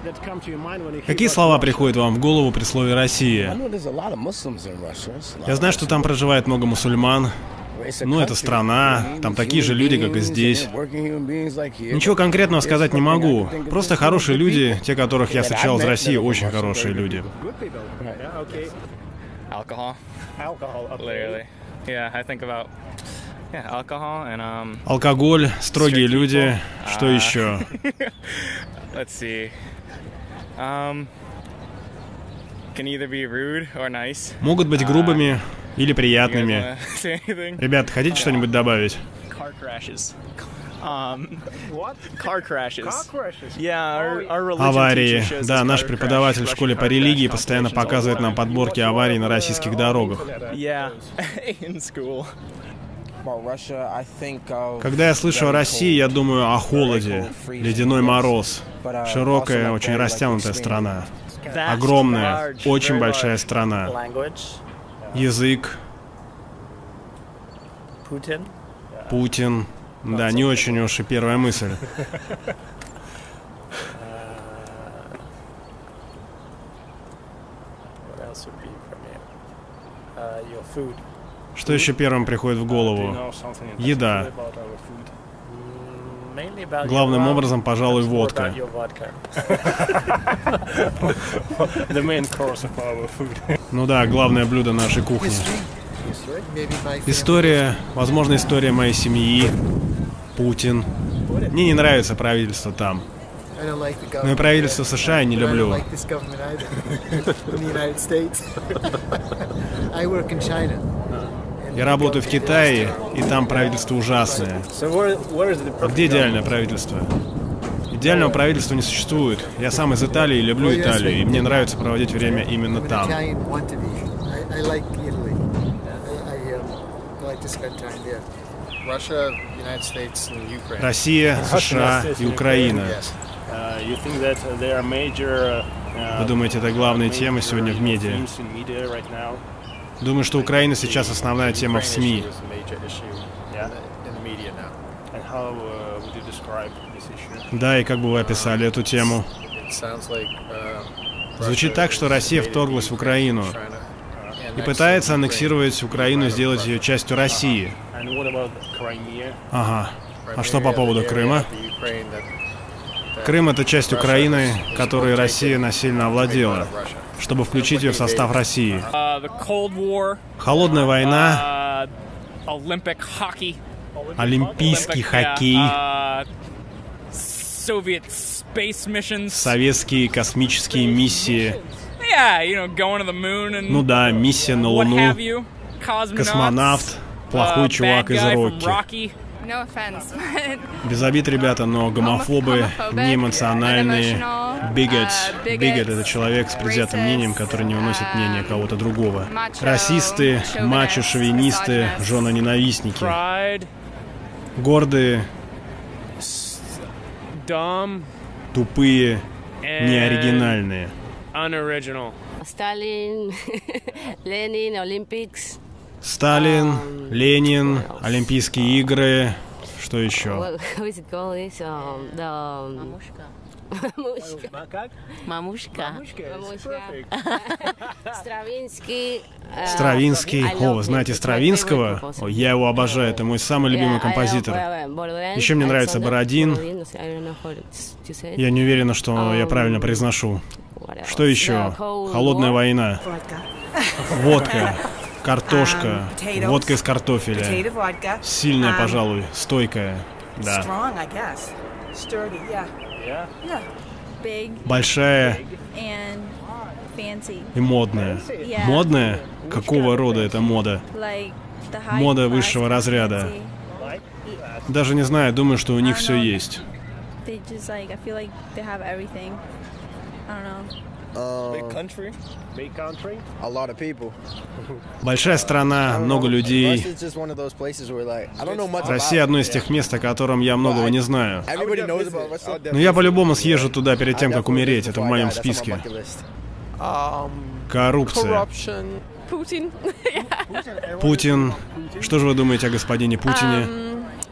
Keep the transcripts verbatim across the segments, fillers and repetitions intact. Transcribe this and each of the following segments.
Какие слова приходят вам в голову при слове «Россия»? Я знаю, что там проживает много мусульман. Ну, это страна, там такие же люди, как и здесь. Ничего конкретного сказать не могу. Просто хорошие люди, те, которых я встречал из России, очень хорошие люди. Алкоголь, строгие люди. Что еще? Могут быть грубыми или приятными. Ребят, хотите что-нибудь добавить? Аварии. Да, наш преподаватель в школе по религии постоянно показывает нам подборки аварий на российских дорогах. Когда я слышу о России, я думаю о холоде, ледяной мороз. Широкая, очень растянутая страна. Огромная, очень большая страна. Язык. Путин. Да, не очень уж и первая мысль. Что еще первым приходит в голову? Еда. Главным образом, пожалуй, водка. Ну да, главное блюдо нашей кухни. История, возможно, история моей семьи. Путин. Мне не нравится правительство там. Но и правительство США я не люблю. Я работаю в Китае, и там правительство ужасное. А где идеальное правительство? Идеального правительства не существует. Я сам из Италии, люблю Италию, и мне нравится проводить время именно там. Россия, США и Украина. Вы думаете, это главные темы сегодня в медиа? Думаю, что Украина сейчас основная тема в СМИ. Да, и как бы вы описали эту тему? Звучит так, что Россия вторглась в Украину и пытается аннексировать Украину, сделать ее частью России. Ага. А что по поводу Крыма? Крым — это часть Украины, которой Россия насильно овладела, чтобы включить ее в состав России. Холодная война, олимпийский хоккей, советские космические миссии. Ну да, миссия на Луну, космонавт, плохой чувак из Рокки. Без обид, ребята, но гомофобы, неэмоциональные, bigot. Bigot — это человек с предвзятым мнением, который не выносит мнение кого-то другого. Расисты, мачо-шовинисты, жены-ненавистники. Гордые, тупые, неоригинальные. Сталин, Ленин, Олимпикс. Сталин, Ленин, Олимпийские игры, что еще? Мамушка. Стравинский. Стравинский. О, вы знаете Стравинского? О, я его обожаю, это мой самый любимый композитор. Еще мне нравится Бородин. Я не уверена, что я правильно произношу. Что еще? Холодная война. Водка. Картошка, водка из картофеля. Сильная, пожалуй, стойкая. Да. Большая и модная. Модная? Какого рода это мода? Мода высшего разряда. Даже не знаю, думаю, что у них все есть. Большая страна, много людей. Россия — одно из тех мест, о котором я многого не знаю. Но я по-любому съезжу туда перед тем, как умереть. Это в моем списке. Коррупция. Путин. Что же вы думаете о господине Путине?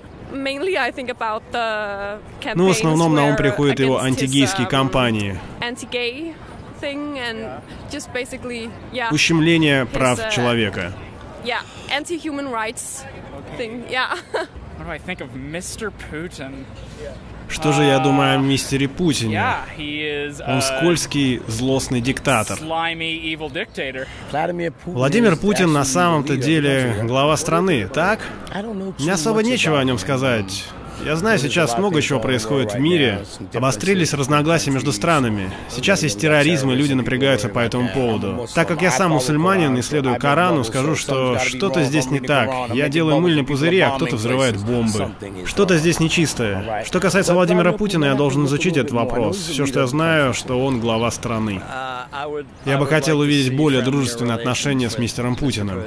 Ну, в основном на ум приходят его антигейские кампании. Ущемление прав человека. Что же я думаю о мистере Путине? Он скользкий, злостный диктатор. Владимир Путин на самом-то деле глава страны, так? Мне особо нечего о нем сказать. Я знаю, сейчас много чего происходит в мире. Обострились разногласия между странами. Сейчас есть терроризм, и люди напрягаются по этому поводу. Так как я сам мусульманин и следую Корану, скажу, что что-то здесь не так. Я делаю мыльные пузыри, а кто-то взрывает бомбы. Что-то здесь нечистое. Что касается Владимира Путина, я должен изучить этот вопрос. Все, что я знаю, что он глава страны. Я бы хотел увидеть более дружественные отношения с мистером Путиным.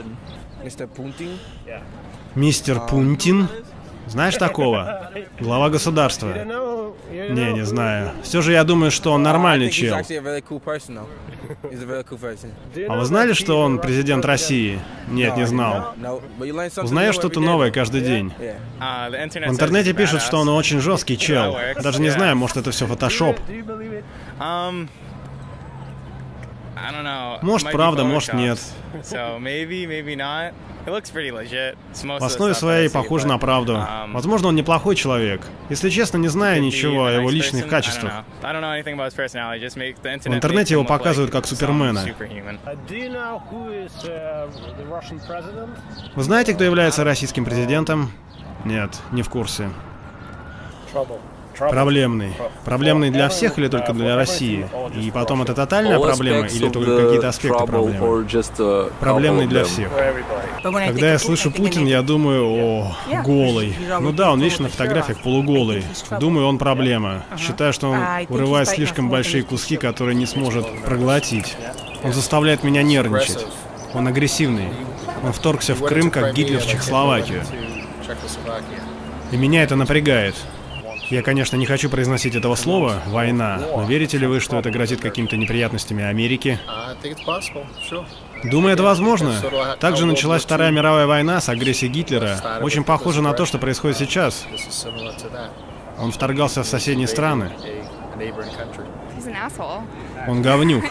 Мистер Пунтин? Знаешь такого? Глава государства. Не, не знаю. Все же я думаю, что он нормальный чел. А вы знали, что он президент России? Нет, не знал. Узнаешь что-то новое каждый день. В интернете пишут, что он очень жесткий чел. Даже не знаю, может это все фотошоп. Может правда, может нет. В основе своей похож на правду. Возможно, он неплохой человек. Если честно, не знаю ничего о его личных качествах. В интернете его показывают как Супермена. Вы знаете, кто является российским президентом? Нет, не в курсе. Проблемный. Проблемный для всех или только для России? И потом это тотальная проблема или только какие-то аспекты проблемы? Проблемный для всех. Когда я слышу Путин, я думаю, о, голый. Ну да, он вечно на фотографиях полуголый. Думаю, он проблема. Считаю, что он урывает слишком большие куски, которые не сможет проглотить. Он заставляет меня нервничать. Он агрессивный. Он вторгся в Крым, как Гитлер в Чехословакию. И меня это напрягает. Я, конечно, не хочу произносить этого слова «война», но верите ли вы, что это грозит какими-то неприятностями Америке? Думаю, это возможно. Также началась Вторая мировая война с агрессией Гитлера. Очень похоже на то, что происходит сейчас. Он вторгался в соседние страны. Он говнюк.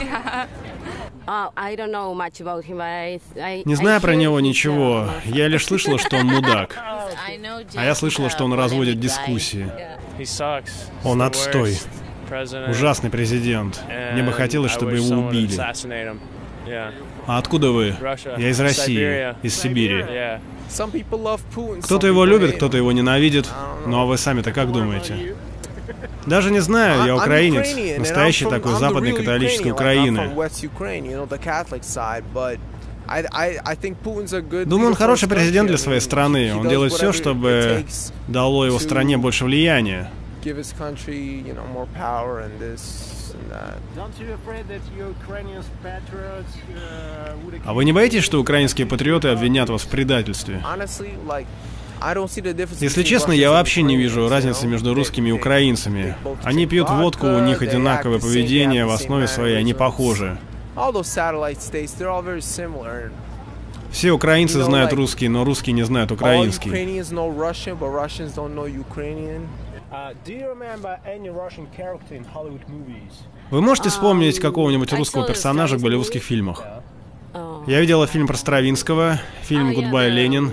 Не знаю про него ничего. Я лишь слышала, что он мудак. А я слышала, что он разводит дискуссии. Он отстой. Ужасный президент. Мне бы хотелось, чтобы его убили. А откуда вы? Я из России, из Сибири. Кто-то его любит, кто-то его ненавидит. Ну а вы сами-то как думаете? Даже не знаю, я украинец, настоящий такой западной католической Украины. Думаю, он хороший президент для своей страны. Он делает все, чтобы дало его стране больше влияния. А вы не боитесь, что украинские патриоты обвинят вас в предательстве? Если честно, я вообще не вижу разницы между русскими и украинцами. Они пьют водку, у них одинаковое поведение, в основе своей они похожи. Все украинцы знают русский, но русские не знают украинский. Вы можете вспомнить какого-нибудь русского персонажа в голливудских фильмах? Я видела фильм про Стравинского, фильм «Гудбай, Ленин».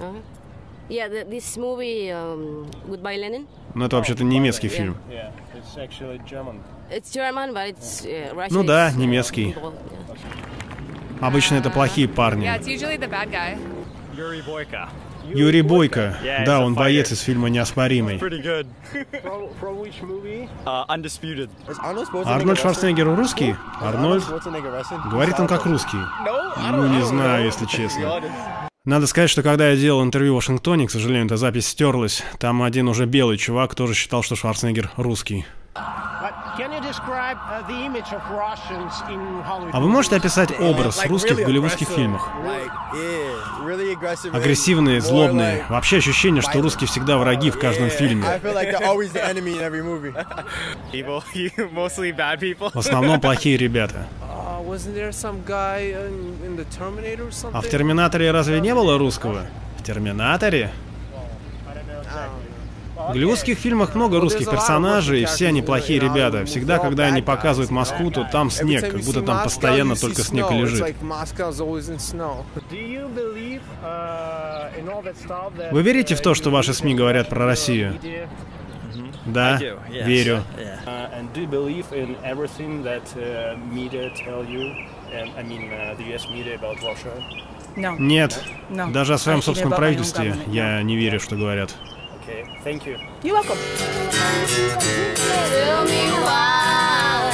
Но это вообще-то немецкий фильм. Ну да, немецкий. Обычно это плохие парни. Юрий Бойко. Да, он боец из фильма «Неоспоримый». Арнольд Шварценеггер русский? Арнольд? Говорит он как русский. Ну, не знаю, если честно. Надо сказать, что когда я делал интервью в Вашингтоне, к сожалению, эта запись стерлась, там один уже белый чувак тоже считал, что Шварценеггер русский. А вы можете описать образ русских в голливудских фильмах? Агрессивные, злобные. Вообще ощущение, что русские всегда враги в каждом фильме. В основном плохие ребята. А в «Терминаторе» разве не было русского? В «Терминаторе»? В голливудских фильмах много русских персонажей, и все они плохие ребята. Всегда, когда они показывают Москву, то там снег, как будто там постоянно только снег и лежит. Вы верите в то, что ваши СМИ говорят про Россию? Да, верю. Нет, даже о своем собственном правительстве я не верю, что говорят. Okay, thank you. You're welcome. Tell me why.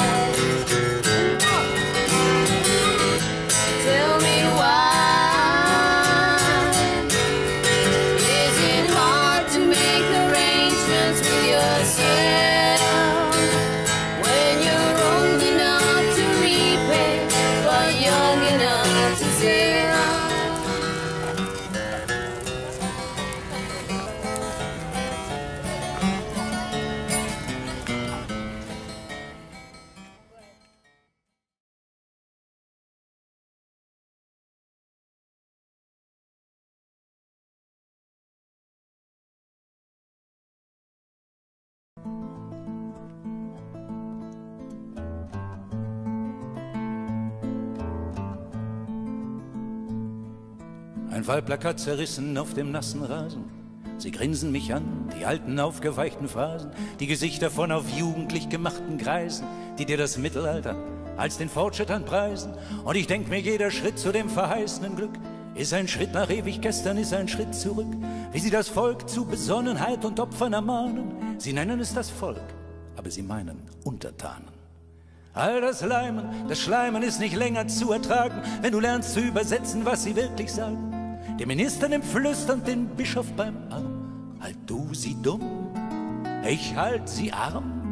Tell me why. Is it hard to make arrangements with yourself when you're old enough to repay, but young enough to sell? Ein Wahlplakat zerrissen auf dem nassen Rasen. Sie grinsen mich an, die alten aufgeweichten Phrasen, die Gesichter von auf jugendlich gemachten Greisen, die dir das Mittelalter als den Fortschritt anpreisen. Und ich denk mir, jeder Schritt zu dem verheißenen Glück ist ein Schritt nach ewig gestern, ist ein Schritt zurück. Wie sie das Volk zu Besonnenheit und Opfern ermahnen. Sie nennen es das Volk, aber sie meinen Untertanen. All das Leimen, das Schleimen ist nicht länger zu ertragen, wenn du lernst zu übersetzen, was sie wirklich sagen. Der Minister nimmt flüsternd den Bischof beim Arm. Halt du sie dumm, ich halt sie arm.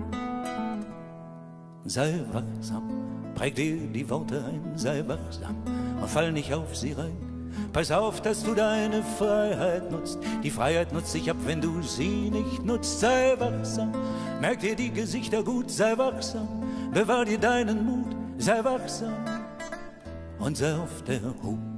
Sei wachsam, präg dir die Worte ein, sei wachsam und fall nicht auf sie rein. Pass auf, dass du deine Freiheit nutzt. Die Freiheit nutzt sich ab, wenn du sie nicht nutzt. Sei wachsam, merk dir die Gesichter gut, sei wachsam. Bewahr dir deinen Mut, sei wachsam und sei auf der Hut.